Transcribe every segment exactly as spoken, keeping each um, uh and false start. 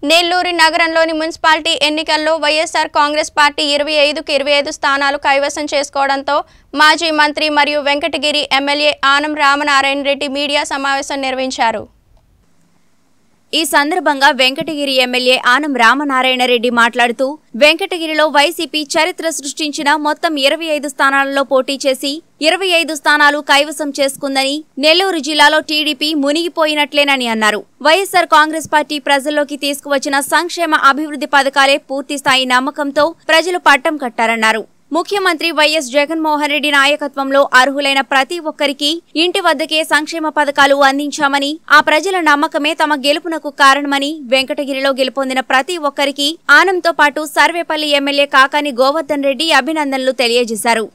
నెల్లూరు నగరంలోని మున్సిపాలిటీ ఎన్నికల్లో వైఎస్ఆర్ కాంగ్రెస్ పార్టీ ఇరవై ఐదుకి ఇరవై ఐదు స్థానాలు కైవసం చేసుకోవడంతో మాజీ మంత్రి మరియు వెంకటగిరి ఎమ్మెల్యే ఆనం రామనారాయణ రెడ్డి మీడియా సమావేశం నిర్వహించారు। ఈ సందర్భంగా వెంకటగిరి ఎమ్మెల్యే ఆనం రామనారాయణ రెడ్డి మాట్లాడుతూ వెంకటగిరిలో వైసీపీ చరిత్ర సృష్టించిన మొత్తం ఇరవై ఐదు స్థానాలలో పోటీ చేసి ఇరవై ఐదు స్థానాలు కైవసం చేసుకుందని, నెల్లూరు జిల్లాలో టీడీపీ మునిగిపోయినట్లేనని అన్నారు। వైఎస్ఆర్ కాంగ్రెస్ పార్టీ ప్రజల్లోకి తీసుకువచ్చిన సంక్షేమ అభివృద్ధి పథకాలే పూర్తి స్థాయి నమ్మకంతో ప్రజలు పట్టం కట్టారన్నారు। ముఖ్యమంత్రి వైఎస్ జగన్మోహన్ రెడ్డి నాయకత్వంలో అర్హులైన ప్రతి ఒక్కరికి ఇంటి వద్దకే సంక్షేమ పథకాలు అందించామని, ఆ ప్రజల నమ్మకమే తమ గెలుపునకు కారణమని, వెంకటగిరిలో గెలుపొందిన ప్రతి ఒక్కరికి ఆనంతో పాటు సర్వేపల్లి ఎమ్మెల్యే కాకాని గోవర్ధన్ రెడ్డి అభినందనలు తెలియజేశారు।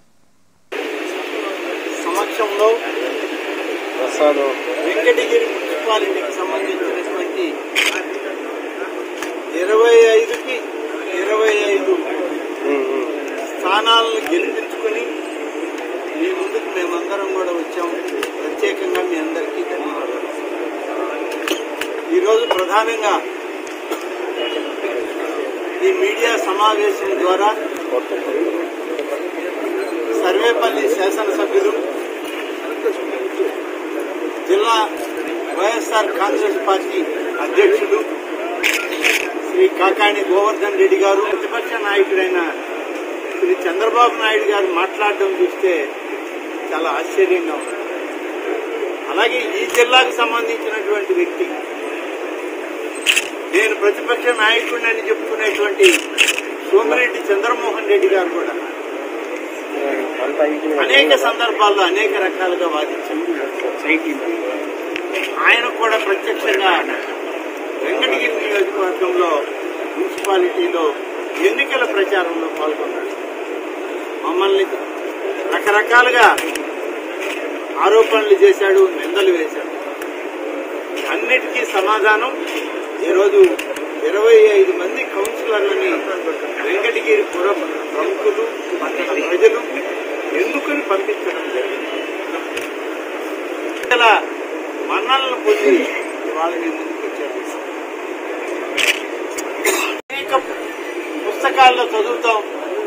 వెంకటగిరి మున్సిపాలిటీకి సంబంధించినటువంటి ఇరవై ఐదుకి ఇరవై ఐదు స్థానాలను గెలిపించుకుని మీ ముందుకు మేమందరం కూడా వచ్చాము। ప్రత్యేకంగా మీ అందరికీ ధన్యవాదాలు। ఈరోజు ప్రధానంగా ఈ మీడియా సమావేశం ద్వారా సర్వేపల్లి శాసనసభ్యులు, జిల్లా వైఎస్ఆర్ కాంగ్రెస్ పార్టీ అధ్యక్షుడు శ్రీ కాకాని గోవర్ధన్ రెడ్డి గారు, ప్రతిపక్ష నాయకుడైన శ్రీ చంద్రబాబు నాయుడు గారు మాట్లాడడం చూస్తే చాలా ఆశ్చర్యంగా ఉంది। అలాగే ఈ జిల్లాకు సంబంధించినటువంటి వ్యక్తి, నేను ప్రతిపక్ష నాయకుడిని చెప్పుకునేటువంటి సోమిరెడ్డి చంద్రమోహన్ రెడ్డి గారు కూడా అనేక సందర్భాల్లో అనేక రకాలుగా వాదించారు। ఆయన కూడా ప్రత్యక్షంగా వెంకటగిరి నియోజకవర్గంలో మున్సిపాలిటీలో ఎన్నికల ప్రచారంలో పాల్గొన్నాడు। మమ్మల్ని రకరకాలుగా ఆరోపణలు చేశాడు, నిందలు వేశాడు। అన్నిటికీ సమాధానం ఈరోజు ఇరవై ఐదు మంది కౌన్సిలర్లని వెంకటగిరి పుర ప్రముఖులు, ప్రజలు ఎందుకని పంపించడం జరిగింది। ఇలా మన్నలను పొంది వాళ్ళని ముందుకు వచ్చారు। అనేక పుస్తకాల్లో చదువుతాం,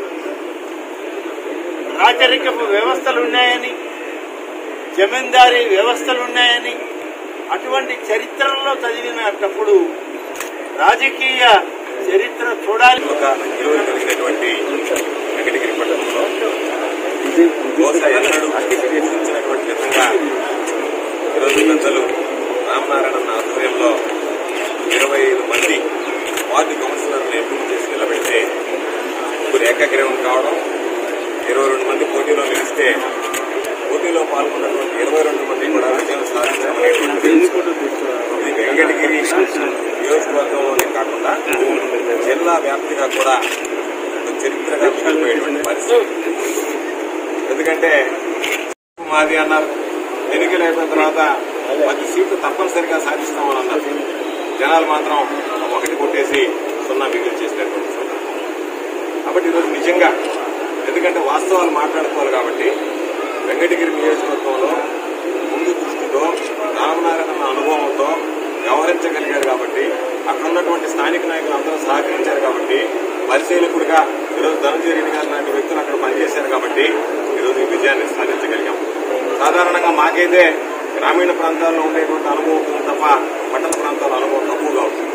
రాజరికపు వ్యవస్థలున్నాయని, జమీందారీ వ్యవస్థలున్నాయని, అటువంటి చరిత్రలో చదివినప్పుడు రాజకీయ చరిత్ర చూడాలి। ఒక ఇరువురు కలిగినటువంటి వెంకటగిరి పట్టణంలో బహుశా ఎన్నడూ సూచించినటువంటి విధంగా ఈరోజు పెద్దలు రామనారాయణ ఆధ్వర్యంలో ఇరవై ఐదు మంది వార్డు కౌన్సిలర్లను ఎంపిక చేసి నిలబెడితే ముగ్గురు ఏకగ్రీవం కావడం, ఇరవై రెండు మంది పోటీలో నిలిస్తే పోటీలో పాల్గొన్నటువంటి ఇరవై రెండు మంది కూడా విజయం సాధించడం ఇది వెంకటగిరి నియోజకవర్గంలోనే కాకుండా జిల్లా వ్యాప్తిగా కూడా చరిత్రగా మిగిలిపోయేటువంటి పరిస్థితి। ఎందుకంటే మాది అన్నారు, ఎన్నికలు అయిపోయిన తర్వాత పది సీట్లు తప్పనిసరిగా సాధిస్తామని అన్నారు। జనాలు మాత్రం ఒకటి కొట్టేసి సున్నా మిగిలి చేసినటువంటి సందర్భం। కాబట్టి ఈరోజు నిజంగా ఎందుకంటే వాస్తవాలు మాట్లాడుకోవాలి కాబట్టి వెంకటగిరి నియోజకవర్గంలో ముందు దృష్టితో రామనారాయణ అనుభవంతో వ్యవహరించగలిగారు కాబట్టి, అక్కడ ఉన్నటువంటి స్థానిక నాయకులు అందరూ సహకరించారు కాబట్టి, పరిశీలకుడిగా ఈరోజు ధనంజయ రెడ్డి గారు లాంటి వ్యక్తులు అక్కడ పనిచేశారు కాబట్టి ఈరోజు ఈ విజయాన్ని సాధించగలిగాం। సాధారణంగా మాకైతే గ్రామీణ ప్రాంతాల్లో ఉండేటువంటి అనుభవం ఉంటుంది తప్ప పట్టణ ప్రాంతాల అనుభవం తక్కువగా ఉంటుంది।